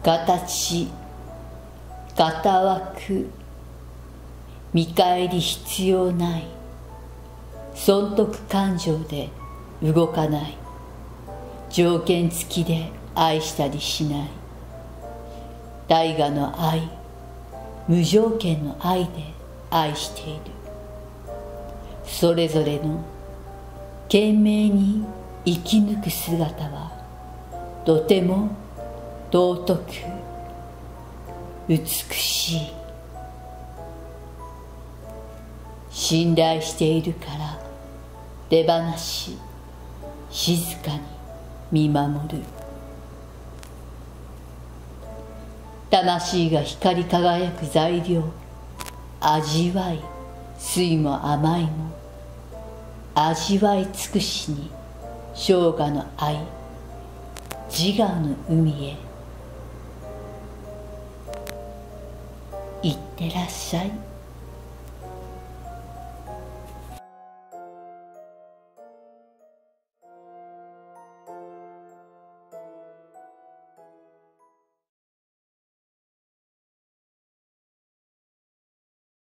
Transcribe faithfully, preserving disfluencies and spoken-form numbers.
形、型枠、見返り必要ない、損得感情で動かない、条件付きで愛したりしない、大我の愛、無条件の愛で愛している。それぞれの懸命に生き抜く姿はとても尊く美しい。信頼しているから手放し静かに見守る。魂が光り輝く材料、味わい、酸いも甘いも味わい尽くしに生涯の愛、自我の海へ。いってらっしゃい。